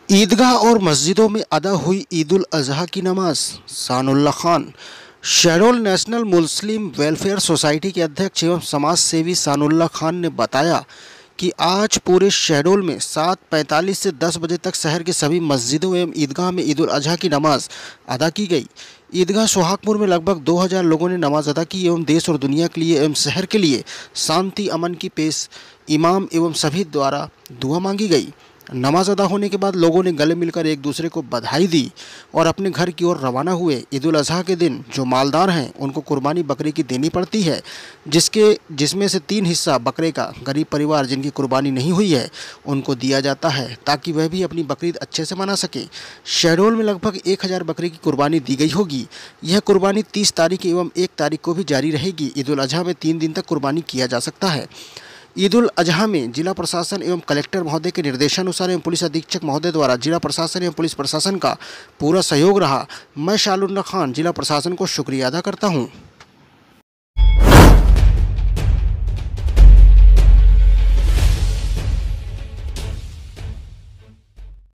ईदगाह और मस्जिदों में अदा हुई ईद उल अजहा की नमाज। Sanaullah Khan. Shahdol national Muslim welfare society के अध्यक्ष एवं समाज सेवी सानुल्लाह खान ने बताया कि आज पूरे शहडोल में 7:45 से 10 बजे तक शहर के सभी मस्जिदों एवं ईदगाह में ईद उल अजहा की नमाज अदा की गई। ईदगाह सोहागपुर में लगभग 2000 लोगों ने नमाज अदा की एवं देश और दुनिया के लिए एवं शहर के लिए शांति अमन की पेश इमाम एवं सभी द्वारा दुआ मांगी गई। नमाज अदा होने के बाद लोगों ने गले मिलकर एक दूसरे को बधाई दी और अपने घर की ओर रवाना हुए। ईद उल अजहा के दिन जो मालदार हैं उनको कुर्बानी बकरे की देनी पड़ती है, जिसमें से 3 हिस्सा बकरे का गरीब परिवार जिनकी कुर्बानी नहीं हुई है उनको दिया जाता है ताकि वह भी अपनी बकरीद अच्छे से मना सके। शहडोल में लगभग 1000 बकरे की कुर्बानी दी गई होगी। यह कुर्बानी 30 तारीख एवं 1 तारीख को भी जारी रहेगी। ईद उल अजहा में 3 दिन तक कुर्बानी किया जा सकता है। ईद उल अजहा में जिला प्रशासन एवं कलेक्टर महोदय के निर्देशानुसार एवं पुलिस अधीक्षक महोदय द्वारा जिला प्रशासन एवं पुलिस प्रशासन का पूरा सहयोग रहा। मैं सानुल्लाह खान जिला प्रशासन को शुक्रिया अदा करता हूँ।